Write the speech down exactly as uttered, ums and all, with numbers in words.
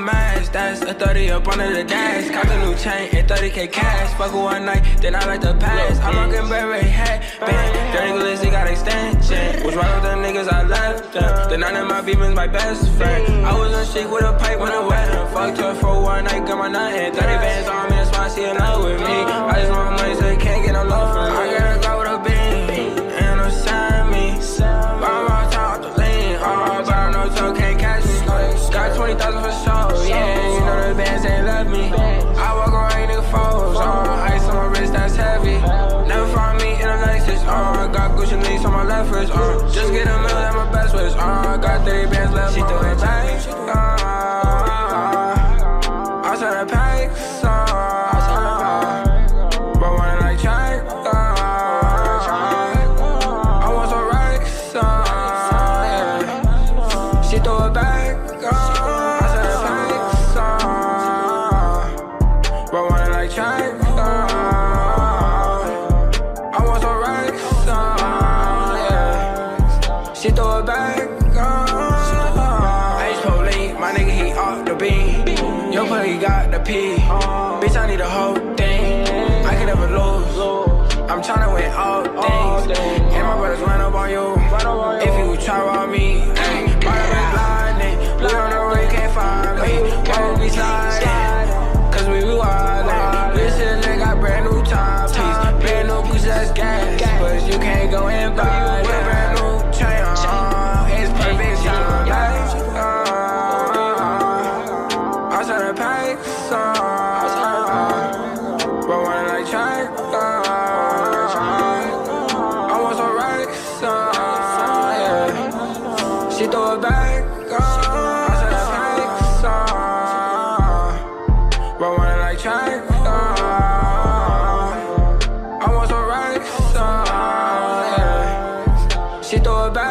mask, that's a thirty up under the dash. Cop the new chain and thirty K cash. Fuck her one night, then I like the pass. I'm rockin' Burberry hat, band. Dirty Glizzy got extension. Was right with the niggas, I left them. The nine of my beamers, my best friend. I was on shit with a pipe when I wet him. Fucked her for one night, got my nothing. thirty bands on me, that's why she in love with me. I just want money, so you can't get no love from me. I gotta go with a beam, and no sign me. I'm all top the lean, all but I know so can't catch me. Got twenty thousand for show, yeah, you know the bands ain't love me. I walk around nigga foes, on ice on my wrist, that's heavy. Never find me in a Lexus, uh, got Gucci links on my left wrist, uh, just get a meal at my best wish, uh, got thirty bands left, she threw it back, uh, I said a pack, uh, but when I like track, uh, I want some racks, uh, yeah, she threw it back, uh, I said a pack, uh, but when I like track, uh, I want some racks, uh, yeah, she threw it back, uh, H police, my nigga he off the beam. Yo, play got the P. Bitch, I need the whole thing. I can never lose. I'm tryna win all things. And my brothers run up on you. If you try on me, ayy, my been blinding. We don't know where you can't find me. Why would we sliding? Cause we be wildin'. This shit got brand new timepiece. Brand new pussy that's gas. But you can't go and buy it. Brand new chain on. It's perfect time. I said a pack, uh, but when I like track, uh, I want some racks, uh, yeah, she threw it back, uh, I said a pack, uh, but when I like track, uh, I want some racks, uh, yeah, she threw it back.